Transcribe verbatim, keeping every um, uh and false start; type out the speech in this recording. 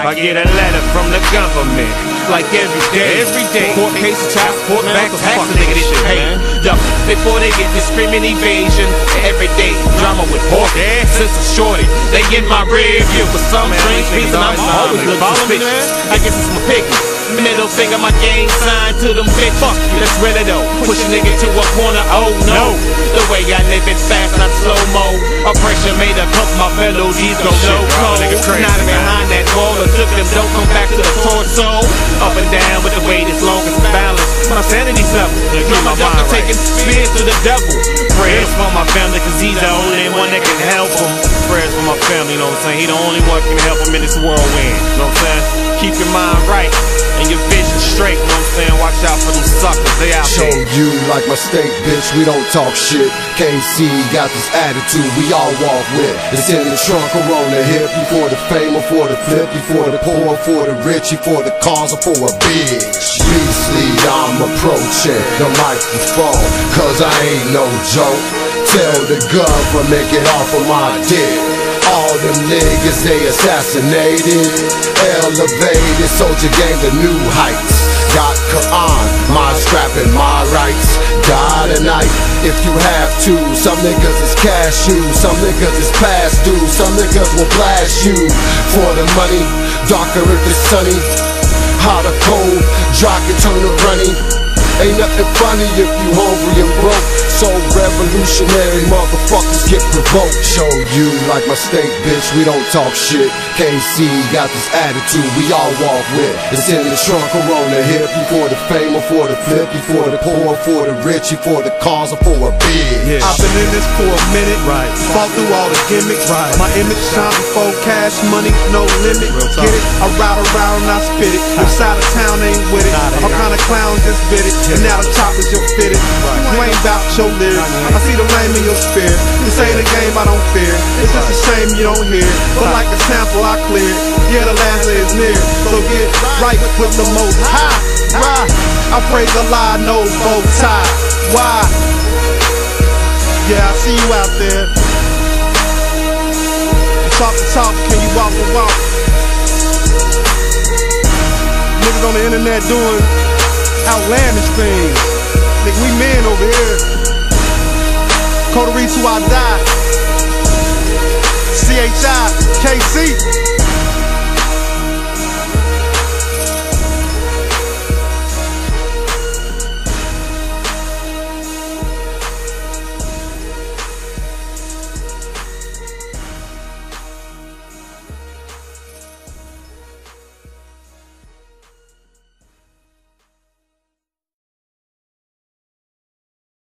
I get a letter from the government, like every day. Every day. Court cases, child support, back tax, nigga, this shit pay. Duck before they get this screaming evasion. Every day, drama with pork. Since a shorty, they in my rear view for some strange reason. I'm always looking suspicious. I guess it's my pickings. Middle finger, my gang sign to them bitch. Fuck you, that's really though. Push a nigga to a corner, oh no. The way I live it fast, not slow-mo. Oppression made a couple my fellow G's go no cold. Not behind that wall, or took them, don't come back to the torso. Up and down with the weight as long as it's balanced. My sanity's up, my doctor taking spears to the devil. Prayers for my family, cause he's the only one that can help them. Prayers for my family, you know what I'm saying? He the only one can help them in this whirlwind, you know what I'm saying? Keep your mind right and your vision straight, you know what I'm saying? Watch out for them suckers, they out Show there. you like my steak, bitch, we don't talk shit. K C got this attitude we all walk with. It's in the trunk or on the hip. You for the fame or for the flip. You for the poor, for the rich. You for the cause or for a bitch. Beastly, I'm approaching the microphone, cause I ain't no joke. Tell the government get off of my dick. All them niggas they assassinated, elevated, soldier gang to new heights. Got Quran, my strap and my rights. Die tonight if you have to. Some niggas is cashew, some niggas is past due. Some niggas will blast you for the money. Darker if it's sunny, hot or cold, dry can turn to runny. Ain't nothing funny if you hungry and broke. So revolutionary motherfuckers get provoked. Show you like my steak, bitch, we don't talk shit. K C got this attitude we all walk with. It's in the trunk or on the hip. You for the fame or for the flip. You for the poor, for the rich. You for the cause or for a bid. Yeah. I've been in this for a minute, right? Fought through all the gimmicks, right? My image shine before cash money, no limit. Get it? I ride around and I spit it. Your side of town ain't with it. All kind of clowns just bit it. And now the choppers just fit it. You ain't bout your lyrics. I see the lame in your spirit. This ain't a game I don't fear. It's just a shame you don't hear. But like a sample I clear. Yeah, the last day is near. So get right with the most high. Right. I praise Allah, no bow tie. Why? Yeah, I see you out there. You talk the talk, can you walk the walk? Niggas on the internet doing outlandish things. Nigga, we men over here. Coterie till I die. C H I K C